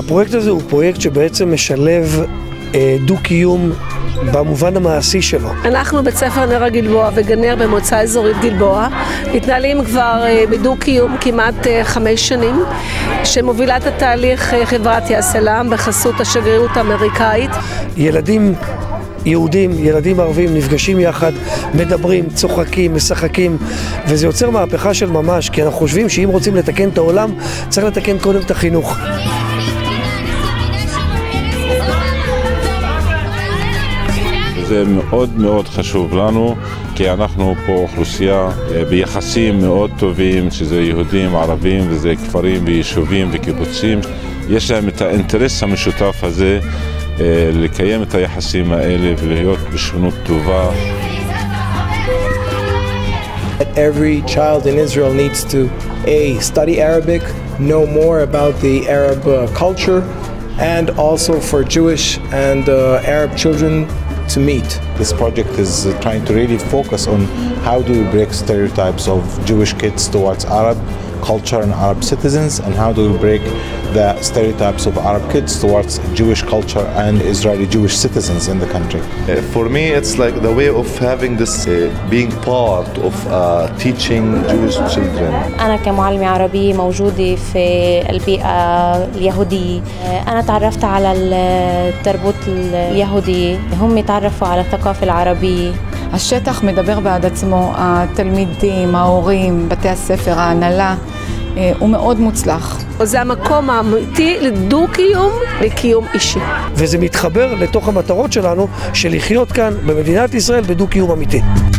הפרויקט הזה הוא פרויקט שבעצם משלב דו-קיום במובן המעשי שלו. אנחנו בית ספר נר הגלבוע וגנר במועצה אזורית גלבוע מתנהלים כבר בדו-קיום כמעט 5 שנים, שמובילה את התהליך חברת יאסלאם בחסות השגרירות האמריקאית. ילדים יהודים, ילדים ערבים נפגשים יחד, מדברים, צוחקים, משחקים, וזה יוצר מהפכה של ממש, כי אנחנו חושבים שאם רוצים לתקן את העולם, צריך לתקן קודם את החינוך. זה מאוד מאוד חשוב לנו, כי אנחנו פה אוכלוסייה ביחסים מאוד טובים, שזה יהודים, ערבים, וזה כפרים ויישובים וקיבוצים. יש להם את האינטרס המשותף הזה לקיים את היחסים האלה ולהיות בשונות טובה. Every child in Israel needs to study Arabic, know more about the Arab culture, and also for Jewish and Arab children to meet. This project is trying to really focus on how do we break stereotypes of Jewish kids towards Arab culture and Arab citizens, and how do we break the stereotypes of Arab kids towards Jewish culture and Israeli Jewish citizens in the country. For me, it's like the way of having this being part of teaching Jewish children. أنا كمعلمة عربية موجودة في البيئة اليهودية. أنا تعرفت على التربط اليهودي، هم تعرفوا على الثقافة العربية. השטח מדבר בעד עצמו, התלמידים, ההורים, בתי הספר, ההנהלה, הוא מאוד מוצלח. זה המקום האמיתי לדו-קיום, לקיום אישי. וזה מתחבר לתוך המטרות שלנו של לחיות כאן במדינת ישראל בדו-קיום אמיתי.